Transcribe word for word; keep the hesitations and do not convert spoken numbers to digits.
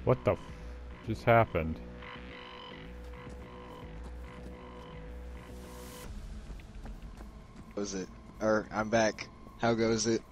What the f just happened? Was it? Or I'm back. How goes it?